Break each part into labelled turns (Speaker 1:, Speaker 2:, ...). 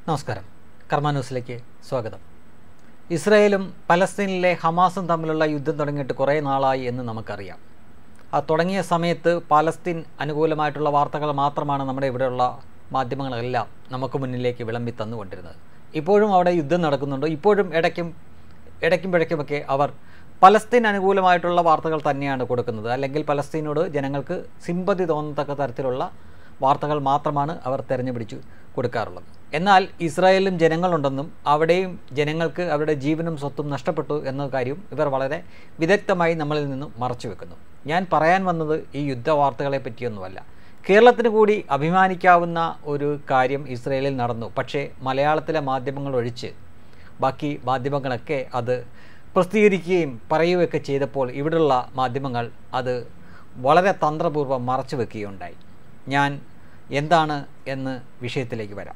Speaker 1: നമസ്കാരം. കർമ്മ ന്യൂസിലേക്ക് സ്വാഗതം. ഇസ്രായേലും പലസ്തീനിലെ ഹമാസും തമ്മിലുള്ള യുദ്ധം തുടങ്ങിയിട്ട് കുറേ നാളായി എന്ന് നമുക്കറിയാം. ആ തുടങ്ങിയ സമയത്ത് പാലസ്തീൻ അനുകൂലമായിട്ടുള്ള വാർത്തകൾ മാത്രമാണ് നമ്മുടെ ഇവിടെയുള്ള മാധ്യമങ്ങളെല്ലാം നമുക്ക് മുന്നിലേക്ക് വിളമ്പി തന്നുകൊണ്ടിരുന്നത്. ഇപ്പോഴും അവിടെ യുദ്ധം നടക്കുന്നുണ്ട്. ഇപ്പോഴും ഇടയ്ക്കുമൊക്കെ അവർ പലസ്തീൻ അനുകൂലമായിട്ടുള്ള വാർത്തകൾ തന്നെയാണ് കൊടുക്കുന്നത്. അല്ലെങ്കിൽ പലസ്തീനോട് ജനങ്ങൾക്ക് സിമ്പതി തോന്നത്തക്ക തരത്തിലുള്ള വാർത്തകൾ മാത്രമാണ് അവർ തിരഞ്ഞുപിടിച്ചു കൊടുക്കാറുള്ളത്. എന്നാൽ ഇസ്രായേലിലും ജനങ്ങളുണ്ടെന്നും അവിടെയും ജനങ്ങൾക്ക് അവരുടെ ജീവനും സ്വത്തും നഷ്ടപ്പെട്ടു എന്ന കാര്യം ഇവർ വളരെ വിദഗ്ധമായി നമ്മളിൽ നിന്നും മറച്ചു വെക്കുന്നു. ഞാൻ പറയാൻ വന്നത് ഈ യുദ്ധവാർത്തകളെ പറ്റിയൊന്നുമല്ല. കേരളത്തിന് കൂടി അഭിമാനിക്കാവുന്ന ഒരു കാര്യം ഇസ്രായേലിൽ നടന്നു. പക്ഷേ മലയാളത്തിലെ മാധ്യമങ്ങൾ ഒഴിച്ച് ബാക്കി മാധ്യമങ്ങളൊക്കെ അത് പ്രസിദ്ധീകരിക്കുകയും പറയുകയൊക്കെ ചെയ്തപ്പോൾ ഇവിടെയുള്ള മാധ്യമങ്ങൾ അത് വളരെ തന്ത്രപൂർവ്വം മറച്ചു വെക്കുകയുണ്ടായി. ഞാൻ എന്താണ് എന്ന് വിഷയത്തിലേക്ക് വരാം.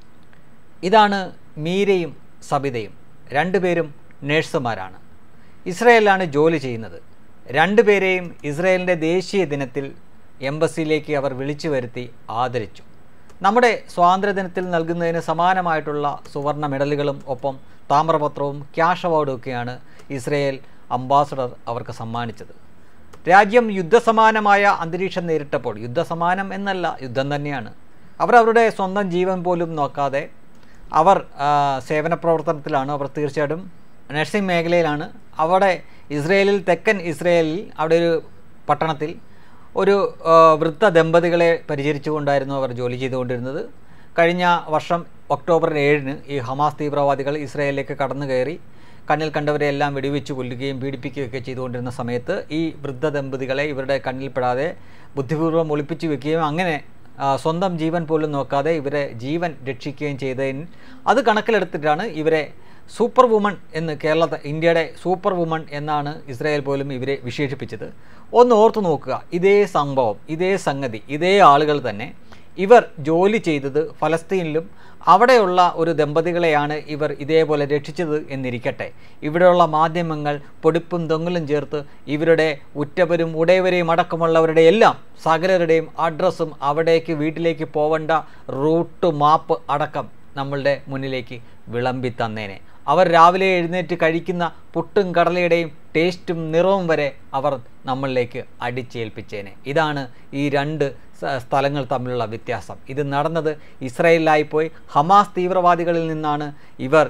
Speaker 1: ഇതാണ് മീരയും സബിതയും. രണ്ടുപേരും നേഴ്സുമാരാണ്. ഇസ്രായേലിലാണ് ജോലി ചെയ്യുന്നത്. രണ്ടുപേരെയും ഇസ്രായേലിൻ്റെ ദേശീയ ദിനത്തിൽ എംബസിയിലേക്ക് അവർ വിളിച്ചു വരുത്തി ആദരിച്ചു. നമ്മുടെ സ്വാതന്ത്ര്യദിനത്തിൽ നൽകുന്നതിന് സമാനമായിട്ടുള്ള സുവർണ മെഡലുകളും ഒപ്പം താമ്രപത്രവും ക്യാഷ് അവാർഡും ഒക്കെയാണ് ഇസ്രായേൽ അംബാസഡർ അവർക്ക് സമ്മാനിച്ചത്. രാജ്യം യുദ്ധസമാനമായ അന്തരീക്ഷം നേരിട്ടപ്പോൾ, യുദ്ധസമാനം എന്നല്ല, യുദ്ധം തന്നെയാണ്, അവരവരുടെ സ്വന്തം ജീവൻ പോലും നോക്കാതെ അവർ സേവന പ്രവർത്തനത്തിലാണ്. അവർ തീർച്ചയായിട്ടും നഴ്സിംഗ് മേഖലയിലാണ്. അവിടെ ഇസ്രായേലിൽ, തെക്കൻ ഇസ്രായേലിൽ അവിടെ ഒരു പട്ടണത്തിൽ ഒരു വൃദ്ധ ദമ്പതികളെ പരിചരിച്ചുകൊണ്ടായിരുന്നു അവർ ജോലി ചെയ്തുകൊണ്ടിരുന്നത്. കഴിഞ്ഞ വർഷം ഒക്ടോബർ 7-ന് ഈ ഹമാസ് തീവ്രവാദികൾ ഇസ്രായേലിലേക്ക് കടന്നു കയറി കണ്ണിൽ കണ്ടവരെ എല്ലാം വെടിവെച്ച് കൊല്ലുകയും പീഡിപ്പിക്കുകയൊക്കെ ചെയ്തുകൊണ്ടിരുന്ന സമയത്ത് ഈ വൃദ്ധ ദമ്പതികളെ ഇവരുടെ കണ്ണിൽപ്പെടാതെ ബുദ്ധിപൂർവ്വം ഒളിപ്പിച്ചു വെക്കുകയും അങ്ങനെ സ്വന്തം ജീവൻ പോലും നോക്കാതെ ഇവരെ ജീവൻ രക്ഷിക്കുകയും ചെയ്തതിന് അത് കണക്കിലെടുത്തിട്ടാണ് ഇവരെ സൂപ്പർ വുമൺ എന്ന് ഇന്ത്യയുടെ സൂപ്പർ വുമൺ എന്നാണ് ഇസ്രായേൽ പോലും ഇവരെ വിശേഷിപ്പിച്ചത്. ഒന്ന് ഓർത്തു നോക്കുക, ഇതേ സംഭവം, ഇതേ സംഗതി, ഇതേ ആളുകൾ തന്നെ ഇവർ ജോലി ചെയ്തത് ഫലസ്തീനിലും അവിടെയുള്ള ഒരു ദമ്പതികളെയാണ് ഇവർ ഇതേപോലെ രക്ഷിച്ചത് എന്നിരിക്കട്ടെ. ഇവിടെയുള്ള മാധ്യമങ്ങൾ പൊടിപ്പും തൊങ്ങലും ചേർത്ത് ഇവരുടെ ഉറ്റവരും ഉടയവരെയും അടക്കമുള്ളവരുടെ എല്ലാം സകലരുടെയും അഡ്രസ്സും അവിടേക്ക് വീട്ടിലേക്ക് പോവേണ്ട റൂട്ട് മാപ്പ് അടക്കം നമ്മളുടെ മുന്നിലേക്ക് വിളമ്പി തന്നേനെ. അവർ രാവിലെ എഴുന്നേറ്റ് കഴിക്കുന്ന പുട്ടും കടലയുടെയും ടേസ്റ്റും നിറവും വരെ അവർ നമ്മളിലേക്ക് അടിച്ചേൽപ്പിച്ചേനെ. ഇതാണ് ഈ രണ്ട് സ്ഥലങ്ങൾ തമ്മിലുള്ള വ്യത്യാസം. ഇത് നടന്നത് ഇസ്രായേലിലായിപ്പോയി ഹമാസ് തീവ്രവാദികളിൽ നിന്നാണ് ഇവർ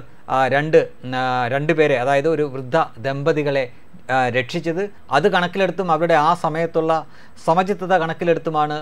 Speaker 1: രണ്ടുപേരെ, അതായത് ഒരു വൃദ്ധ ദമ്പതികളെ രക്ഷിച്ചത്. അത് കണക്കിലെടുത്തും അവരുടെ ആ സമയത്തുള്ള സമചിത്തത കണക്കിലെടുത്തുമാണ്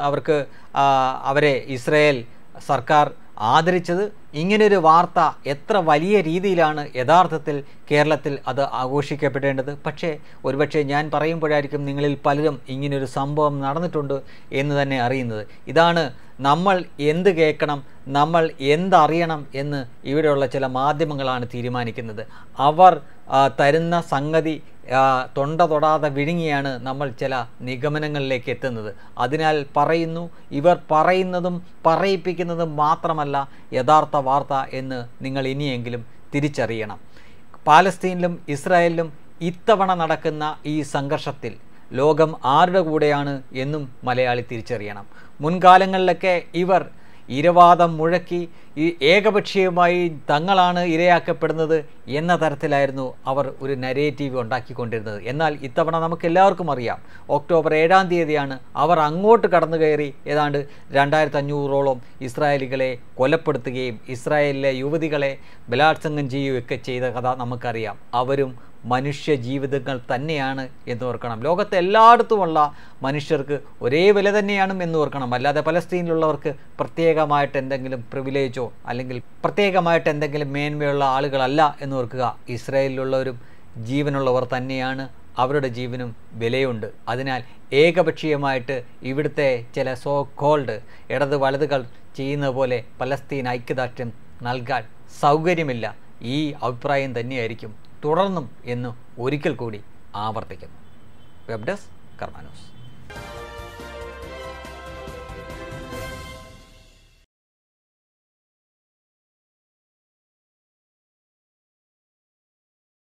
Speaker 1: അവരെ ഇസ്രായേൽ സർക്കാർ ആദരിച്ചത്. ഇങ്ങനൊരു വാർത്ത എത്ര വലിയ രീതിയിലാണ് യഥാർത്ഥത്തിൽ കേരളത്തിൽ അത് ആഘോഷിക്കപ്പെടേണ്ടത്. പക്ഷേ ഒരുപക്ഷെ ഞാൻ പറയുമ്പോഴായിരിക്കും നിങ്ങളിൽ പലരും ഇങ്ങനൊരു സംഭവം നടന്നിട്ടുണ്ട് എന്ന് തന്നെ അറിയുന്നത്. ഇതാണ് നമ്മൾ എന്ത് കേൾക്കണം, നമ്മൾ എന്തറിയണം എന്ന് ഇവിടെയുള്ള ചില മാധ്യമങ്ങളാണ് തീരുമാനിക്കുന്നത്. അവർ തരുന്ന സംഗതി തൊണ്ട തൊടാതെ വിഴുങ്ങിയാണ് നമ്മൾ ചില നിഗമനങ്ങളിലേക്ക് എത്തുന്നത്. അതിനാൽ ഇവർ പറയുന്നതും പറയിപ്പിക്കുന്നതും മാത്രമല്ല യഥാർത്ഥ വാർത്ത എന്ന് നിങ്ങൾ ഇനിയെങ്കിലും തിരിച്ചറിയണം. പാലസ്തീനിലും ഇസ്രായേലിലും ഇത്തവണ നടക്കുന്ന ഈ സംഘർഷത്തിൽ ലോകം ആരുടെ കൂടെയാണ് എന്നും മലയാളി തിരിച്ചറിയണം. മുൻകാലങ്ങളിലൊക്കെ ഇവർ ഇരവാദം മുഴക്കി ഈ ഏകപക്ഷീയമായി തങ്ങളാണ് ഇരയാക്കപ്പെടുന്നത് എന്ന തരത്തിലായിരുന്നു അവർ ഒരു നരേറ്റീവ് ഉണ്ടാക്കിക്കൊണ്ടിരുന്നത്. എന്നാൽ ഇത്തവണ നമുക്കെല്ലാവർക്കും അറിയാം, ഒക്ടോബർ 7-ാം തീയതിയാണ് അവർ അങ്ങോട്ട് കടന്നു കയറി ഏതാണ്ട് 2500ഓളം ഇസ്രായേലികളെ കൊലപ്പെടുത്തുകയും ഇസ്രായേലിലെ യുവതികളെ ബലാത്സംഗം ചെയ്യുകയൊക്കെ ചെയ്ത കഥ നമുക്കറിയാം. അവരും മനുഷ്യ ജീവിതങ്ങൾ തന്നെയാണ് എന്നോർക്കണം. ലോകത്തെ എല്ലായിടത്തുമുള്ള മനുഷ്യർക്ക് ഒരേ വില തന്നെയാണ് എന്നോർക്കണം. അല്ലാതെ പലസ്തീനിലുള്ളവർക്ക് പ്രത്യേകമായിട്ട് എന്തെങ്കിലും പ്രിവിലേജോ അല്ലെങ്കിൽ പ്രത്യേകമായിട്ട് എന്തെങ്കിലും മേന്മയുള്ള ആളുകളല്ല എന്നോർക്കുക. ഇസ്രായേലിലുള്ളവരും ജീവനുള്ളവർ തന്നെയാണ്, അവരുടെ ജീവനും വിലയുണ്ട്. അതിനാൽ ഏകപക്ഷീയമായിട്ട് ഇവിടുത്തെ ചില സോ കോൾഡ് ഇടത് വലതുകൾ ചെയ്യുന്ന പോലെ പലസ്തീൻ ഐക്യദാർഢ്യം നൽകാൻ സൗകര്യമില്ല. ഈ അഭിപ്രായം തന്നെയായിരിക്കും തുടർന്നും എന്ന് ഒരിക്കൽ കൂടി ആവർത്തിക്കുന്നു. Web desk Karma news.